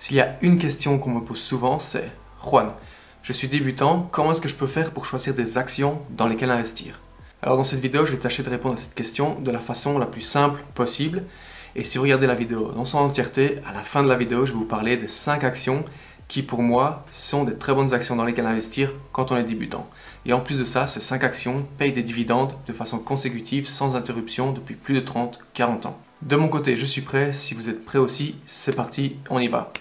S'il y a une question qu'on me pose souvent, c'est « Juan, je suis débutant, comment est-ce que je peux faire pour choisir des actions dans lesquelles investir ?» Alors dans cette vidéo, je vais tâcher de répondre à cette question de la façon la plus simple possible. Et si vous regardez la vidéo dans son entièreté, à la fin de la vidéo, je vais vous parler des 5 actions qui pour moi sont des très bonnes actions dans lesquelles investir quand on est débutant. Et en plus de ça, ces 5 actions payent des dividendes de façon consécutive, sans interruption, depuis plus de 30-40 ans. De mon côté, je suis prêt. Si vous êtes prêts aussi, c'est parti, on y va.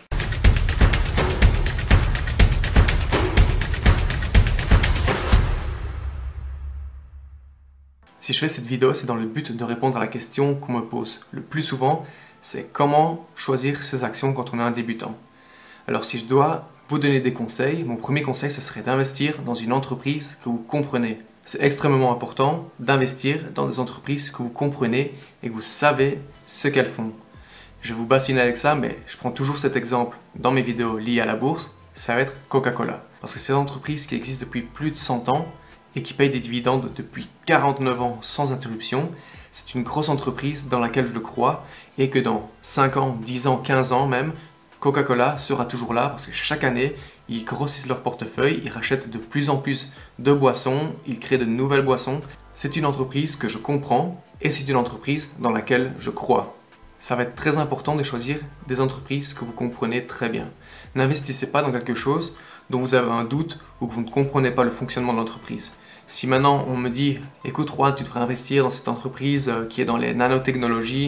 Si je fais cette vidéo, c'est dans le but de répondre à la question qu'on me pose le plus souvent, c'est comment choisir ses actions quand on est un débutant. Alors si je dois vous donner des conseils, mon premier conseil, ce serait d'investir dans une entreprise que vous comprenez. C'est extrêmement important d'investir dans des entreprises que vous comprenez et que vous savez ce qu'elles font. Je vais vous bassiner avec ça, mais je prends toujours cet exemple dans mes vidéos liées à la bourse, ça va être Coca-Cola. Parce que c'est une entreprise qui existe depuis plus de 100 ans, et qui paye des dividendes depuis 49 ans sans interruption. C'est une grosse entreprise dans laquelle je le crois et que dans 5 ans, 10 ans, 15 ans même, Coca-Cola sera toujours là parce que chaque année, ils grossissent leur portefeuille, ils rachètent de plus en plus de boissons, ils créent de nouvelles boissons. C'est une entreprise que je comprends et c'est une entreprise dans laquelle je crois. Ça va être très important de choisir des entreprises que vous comprenez très bien. N'investissez pas dans quelque chose dont vous avez un doute ou que vous ne comprenez pas le fonctionnement de l'entreprise. Si maintenant on me dit « Écoute Juan, tu devrais investir dans cette entreprise qui est dans les nanotechnologies »,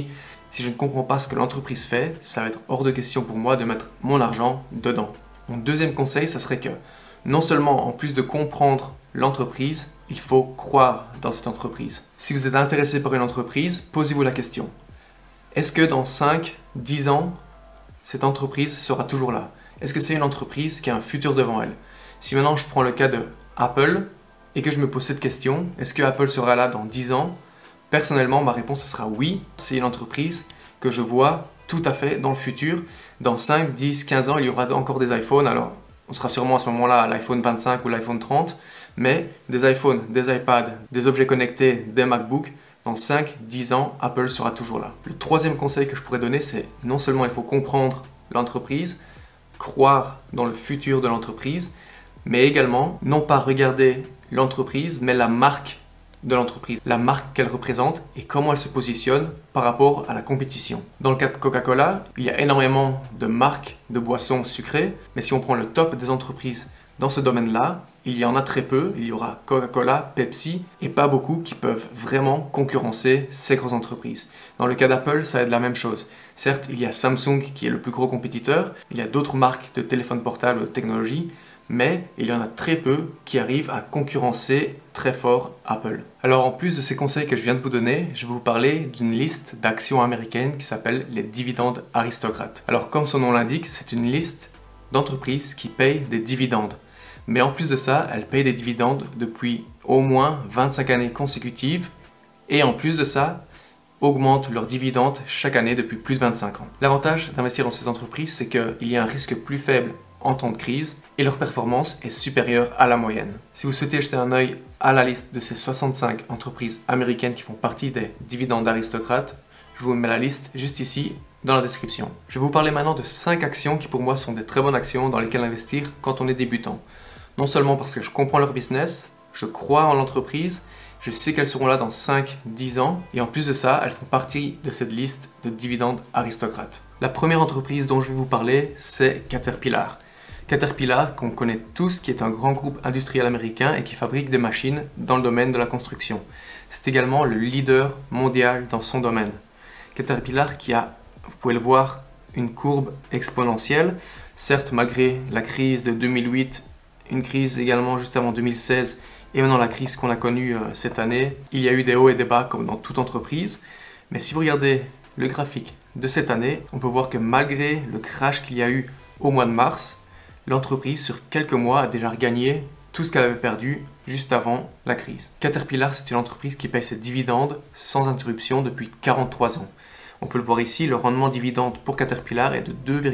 si je ne comprends pas ce que l'entreprise fait, ça va être hors de question pour moi de mettre mon argent dedans. Mon deuxième conseil, ça serait que non seulement en plus de comprendre l'entreprise, il faut croire dans cette entreprise. Si vous êtes intéressé par une entreprise, posez-vous la question. Est-ce que dans 5, 10 ans, cette entreprise sera toujours là? Est-ce que c'est une entreprise qui a un futur devant elle? Si maintenant je prends le cas de Apple et que je me pose cette question, est-ce que Apple sera là dans 10 ans? Personnellement, ma réponse sera oui. C'est une entreprise que je vois tout à fait dans le futur. Dans 5, 10, 15 ans, il y aura encore des iPhones. Alors, on sera sûrement à ce moment-là à l'iPhone 25 ou l'iPhone 30. Mais des iPhones, des iPads, des objets connectés, des MacBooks, dans 5, 10 ans, Apple sera toujours là. Le troisième conseil que je pourrais donner, c'est non seulement il faut comprendre l'entreprise, croire dans le futur de l'entreprise, mais également non pas regarder l'entreprise, mais la marque de l'entreprise, la marque qu'elle représente et comment elle se positionne par rapport à la compétition. Dans le cas de Coca-Cola, il y a énormément de marques de boissons sucrées, mais si on prend le top des entreprises dans ce domaine-là, il y en a très peu. Il y aura Coca-Cola, Pepsi et pas beaucoup qui peuvent vraiment concurrencer ces grosses entreprises. Dans le cas d'Apple, ça va être la même chose. Certes, il y a Samsung qui est le plus gros compétiteur, il y a d'autres marques de téléphones portables de technologie, mais il y en a très peu qui arrivent à concurrencer très fort Apple. Alors en plus de ces conseils que je viens de vous donner, je vais vous parler d'une liste d'actions américaines qui s'appelle les dividendes aristocrates. Alors comme son nom l'indique, c'est une liste d'entreprises qui payent des dividendes. Mais en plus de ça, elles payent des dividendes depuis au moins 25 années consécutives et en plus de ça, augmentent leurs dividendes chaque année depuis plus de 25 ans. L'avantage d'investir dans ces entreprises, c'est qu'il y a un risque plus faible en temps de crise et leur performance est supérieure à la moyenne. Si vous souhaitez jeter un œil à la liste de ces 65 entreprises américaines qui font partie des dividendes aristocrates, je vous mets la liste juste ici dans la description. Je vais vous parler maintenant de 5 actions qui pour moi sont des très bonnes actions dans lesquelles investir quand on est débutant. Non seulement parce que je comprends leur business, je crois en l'entreprise, je sais qu'elles seront là dans 5-10 ans et en plus de ça, elles font partie de cette liste de dividendes aristocrates. La première entreprise dont je vais vous parler, c'est Caterpillar. Caterpillar, qu'on connaît tous, qui est un grand groupe industriel américain et qui fabrique des machines dans le domaine de la construction. C'est également le leader mondial dans son domaine. Caterpillar qui a, vous pouvez le voir, une courbe exponentielle. Certes, malgré la crise de 2008, une crise également juste avant 2016 et maintenant la crise qu'on a connue cette année, il y a eu des hauts et des bas comme dans toute entreprise. Mais si vous regardez le graphique de cette année, on peut voir que malgré le crash qu'il y a eu au mois de mars, l'entreprise sur quelques mois a déjà regagné tout ce qu'elle avait perdu juste avant la crise. Caterpillar, c'est une entreprise qui paye ses dividendes sans interruption depuis 43 ans. On peut le voir ici, le rendement dividende pour Caterpillar est de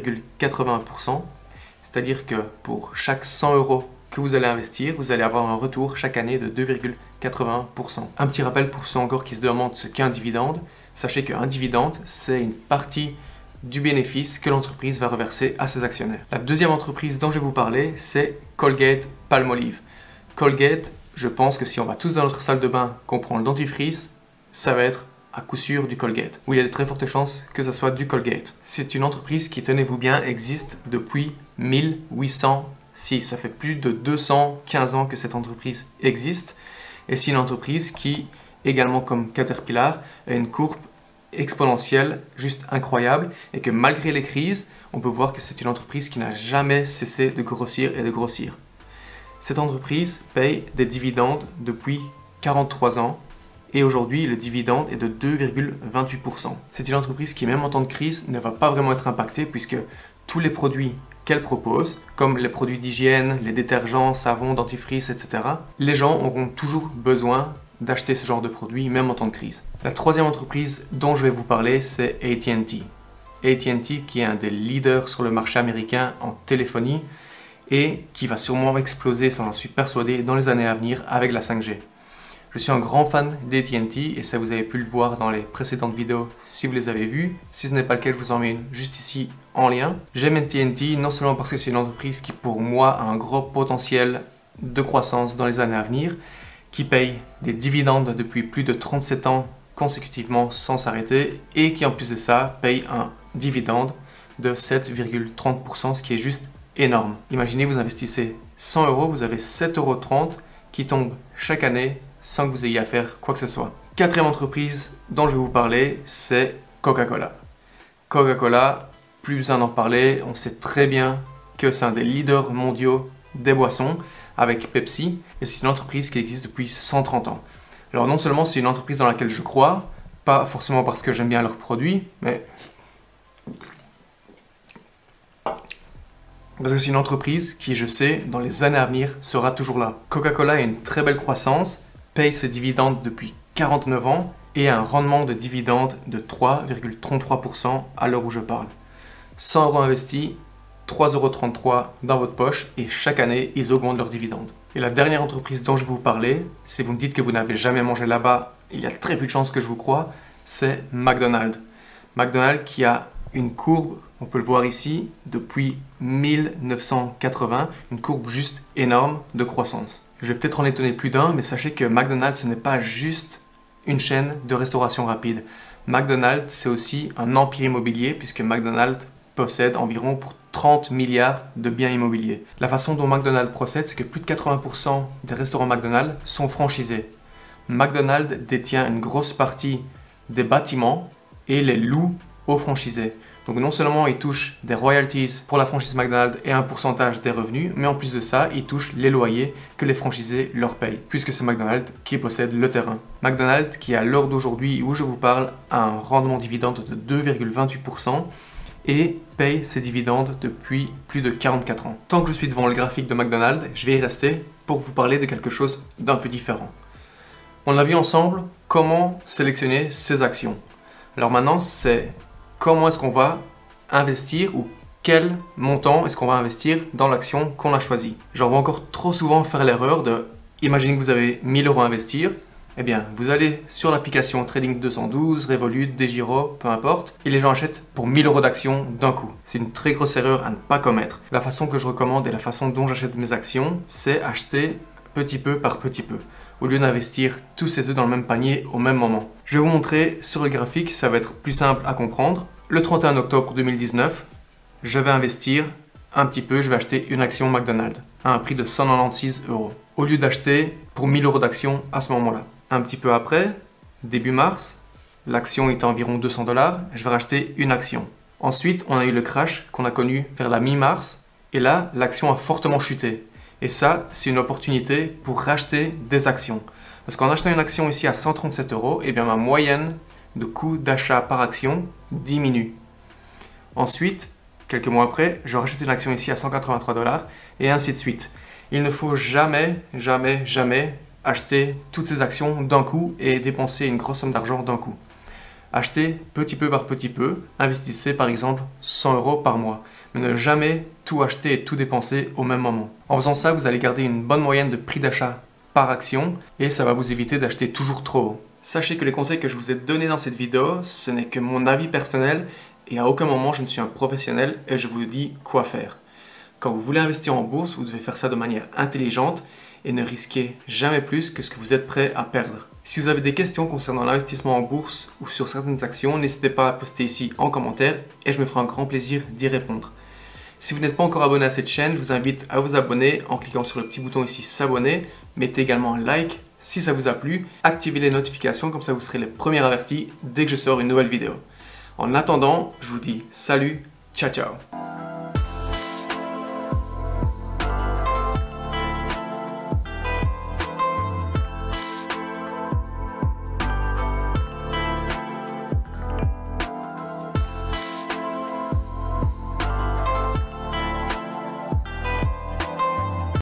2,81%, c'est-à-dire que pour chaque 100 € que vous allez investir, vous allez avoir un retour chaque année de 2,81%. Un petit rappel pour ceux encore qui se demandent ce qu'est un dividende, sachez qu'un dividende, c'est une partie du bénéfice que l'entreprise va reverser à ses actionnaires. La deuxième entreprise dont je vais vous parler, c'est Colgate-Palmolive. Colgate, je pense que si on va tous dans notre salle de bain, qu'on prend le dentifrice, ça va être à coup sûr du Colgate. Ou il y a de très fortes chances que ce soit du Colgate. C'est une entreprise qui, tenez-vous bien, existe depuis 1806. Ça fait plus de 215 ans que cette entreprise existe. Et c'est une entreprise qui, également comme Caterpillar, a une courbe exponentielle juste incroyable et que malgré les crises, on peut voir que c'est une entreprise qui n'a jamais cessé de grossir et de grossir. Cette entreprise paye des dividendes depuis 43 ans et aujourd'hui le dividende est de 2,28%. C'est une entreprise qui même en temps de crise ne va pas vraiment être impactée puisque tous les produits qu'elle propose, comme les produits d'hygiène, les détergents, savons, dentifrice, etc., les gens auront toujours besoin d'acheter ce genre de produits, même en temps de crise. La troisième entreprise dont je vais vous parler, c'est AT&T. AT&T qui est un des leaders sur le marché américain en téléphonie et qui va sûrement exploser, ça j'en suis persuadé, dans les années à venir avec la 5G. Je suis un grand fan d'AT&T et ça vous avez pu le voir dans les précédentes vidéos si vous les avez vues. Si ce n'est pas le cas, je vous en mets une juste ici en lien. J'aime AT&T non seulement parce que c'est une entreprise qui pour moi a un gros potentiel de croissance dans les années à venir, qui paye des dividendes depuis plus de 37 ans consécutivement sans s'arrêter et qui en plus de ça paye un dividende de 7,30%, ce qui est juste énorme. Imaginez, vous investissez 100 €, vous avez 7,30 € qui tombent chaque année sans que vous ayez à faire quoi que ce soit. Quatrième entreprise dont je vais vous parler, c'est Coca-Cola. Coca-Cola, plus besoin d'en parler, on sait très bien que c'est un des leaders mondiaux des boissons avec Pepsi et c'est une entreprise qui existe depuis 130 ans. Alors non seulement c'est une entreprise dans laquelle je crois, pas forcément parce que j'aime bien leurs produits, mais parce que c'est une entreprise qui, je sais, dans les années à venir, sera toujours là. Coca-Cola a une très belle croissance, paye ses dividendes depuis 49 ans et a un rendement de dividendes de 3,33% à l'heure où je parle. 100 € investis, 3,33 € dans votre poche et chaque année, ils augmentent leurs dividendes. Et la dernière entreprise dont je vais vous parler, si vous me dites que vous n'avez jamais mangé là-bas, il y a très peu de chances que je vous croie, c'est McDonald's. McDonald's qui a une courbe, on peut le voir ici, depuis 1980, une courbe juste énorme de croissance. Je vais peut-être en étonner plus d'un, mais sachez que McDonald's, ce n'est pas juste une chaîne de restauration rapide. McDonald's, c'est aussi un empire immobilier, puisque McDonald's possède environ pour 30 milliards de biens immobiliers. La façon dont McDonald's procède, c'est que plus de 80% des restaurants McDonald's sont franchisés. McDonald's détient une grosse partie des bâtiments et les loue aux franchisés. Donc non seulement ils touchent des royalties pour la franchise McDonald's et un pourcentage des revenus, mais en plus de ça, ils touchent les loyers que les franchisés leur payent, puisque c'est McDonald's qui possède le terrain. McDonald's qui à l'heure d'aujourd'hui où je vous parle a un rendement dividende de 2,28% et paye ses dividendes depuis plus de 44 ans. Tant que je suis devant le graphique de McDonald's, je vais y rester pour vous parler de quelque chose d'un peu différent. On a vu ensemble comment sélectionner ses actions. Alors maintenant, c'est comment est-ce qu'on va investir ou quel montant est-ce qu'on va investir dans l'action qu'on a choisie. J'en vais encore trop souvent faire l'erreur de, imaginez que vous avez 1000 € à investir, eh bien vous allez sur l'application Trading 212, Revolut, DEGIRO, peu importe, et les gens achètent pour 1000 € d'actions d'un coup. C'est une très grosse erreur à ne pas commettre. La façon que je recommande et la façon dont j'achète mes actions, c'est acheter petit peu par petit peu, au lieu d'investir tous ces œufs dans le même panier au même moment. Je vais vous montrer sur le graphique, ça va être plus simple à comprendre. Le 31 octobre 2019, je vais investir un petit peu, je vais acheter une action McDonald's à un prix de 196 €, au lieu d'acheter pour 1000 € d'actions à ce moment-là. Un petit peu après, début mars, l'action est à environ 200 $, je vais racheter une action. Ensuite, on a eu le crash qu'on a connu vers la mi-mars, et là, l'action a fortement chuté. Et ça, c'est une opportunité pour racheter des actions. Parce qu'en achetant une action ici à 137 €, eh bien ma moyenne de coût d'achat par action diminue. Ensuite, quelques mois après, je rachète une action ici à 183 $ et ainsi de suite. Il ne faut jamais, jamais, jamais acheter toutes ces actions d'un coup et dépenser une grosse somme d'argent d'un coup. Achetez petit peu par petit peu, investissez par exemple 100 € par mois, mais ne jamais tout acheter et tout dépenser au même moment. En faisant ça, vous allez garder une bonne moyenne de prix d'achat par action et ça va vous éviter d'acheter toujours trop haut. Sachez que les conseils que je vous ai donnés dans cette vidéo, ce n'est que mon avis personnel et à aucun moment je ne suis un professionnel et je vous dis quoi faire. Quand vous voulez investir en bourse, vous devez faire ça de manière intelligente et ne risquez jamais plus que ce que vous êtes prêt à perdre. Si vous avez des questions concernant l'investissement en bourse ou sur certaines actions, n'hésitez pas à poster ici en commentaire et je me ferai un grand plaisir d'y répondre. Si vous n'êtes pas encore abonné à cette chaîne, je vous invite à vous abonner en cliquant sur le petit bouton ici s'abonner. Mettez également un like si ça vous a plu. Activez les notifications, comme ça vous serez les premiers avertis dès que je sors une nouvelle vidéo. En attendant, je vous dis salut, ciao ciao.